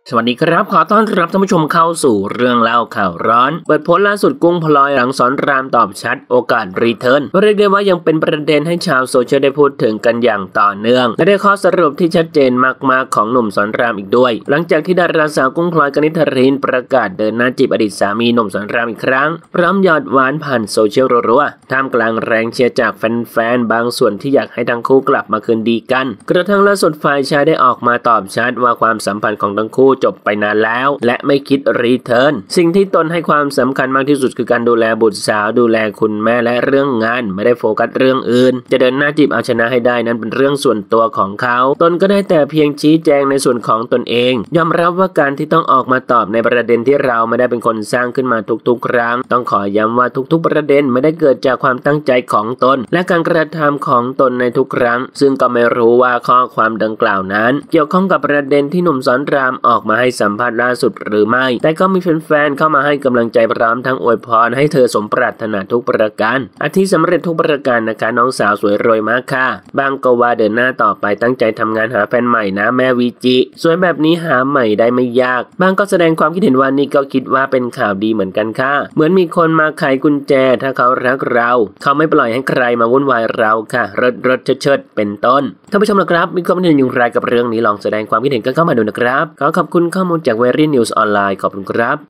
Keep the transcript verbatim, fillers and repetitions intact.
สวัสดีครับขอต้อนรับท่านผู้ชมเข้าสู่เรื่องเล่าข่าวร้อนเปิดโพสต์ล่าสุดกุ้งพลอยหลังสอนรามตอบชัดโอกาสรีเทิร์นเรียกได้ว่ายังเป็นประเด็นให้ชาวโซเชียลได้พูดถึงกันอย่างต่อเนื่องและได้ข้อสรุปที่ชัดเจนมากๆของหนุ่มสอนรามอีกด้วยหลังจากที่ดาราสาวกุ้งพลอยกนิษฐรินประกาศเดินหน้าจีบอดีตสามีหนุ่มสอนรามอีกครั้งพร้อมหยอดหวานผ่านโซเชียลรัวๆท่ามกลางแรงเชียร์จากแฟนๆบางส่วนที่อยากให้ทั้งคู่กลับมาคืนดีกันกระทั่งล่าสุดฝ่ายชายได้ออกมาตอบชัดว่าความสัมพันธ์ของทั้งคู่จบไปนานแล้วและไม่คิดรีเทิร์นสิ่งที่ตนให้ความสำคัญมากที่สุดคือการดูแลบุตรสาวดูแลคุณแม่และเรื่องงานไม่ได้โฟกัสเรื่องอื่นจะเดินหน้าจีบเอาชนะให้ได้นั้นเป็นเรื่องส่วนตัวของเขาตนก็ได้แต่เพียงชี้แจงในส่วนของตนเองยอมรับว่าการที่ต้องออกมาตอบในประเด็นที่เราไม่ได้เป็นคนสร้างขึ้นมาทุกๆครั้งต้องขอย้ำว่าทุกๆประเด็นไม่ได้เกิดจากความตั้งใจของตนและการกระทำของตนในทุกครั้งซึ่งก็ไม่รู้ว่าข้อความดังกล่าวนั้นเกี่ยวข้องกับประเด็นที่หนุ่มสอนรามออกมาให้สัมภาษณ์ล่าสุดหรือไม่แต่ก็มีแฟนๆเข้ามาให้กำลังใจพร้อมทั้งอวยพรให้เธอสมปรารถนาทุกประการอาทิสำเร็จทุกประการนะคะน้องสาวสวยรวยมากค่ะบางก็ว่าเดินหน้าต่อไปตั้งใจทำงานหาแฟนใหม่นะแม่วีจิสวยแบบนี้หาใหม่ได้ไม่ยากบางก็แสดงความคิดเห็นว่านี่ก็คิดว่าเป็นข่าวดีเหมือนกันค่ะเหมือนมีคนมาไขกุญแจถ้าเขารักเราเขาไม่ปล่อยให้ใครมาวุ่นวายเราค่ะรถรถเชิดๆเป็นต้นท่านผู้ชมนะครับมีความคิดเห็นอย่างไรกับเรื่องนี้ลองแสดงความคิดเห็นกันเข้ามาดูนะครับขอขอบคุณข้อมูลจากเวรี่นิวส์ออนไลน์ขอบคุณครับ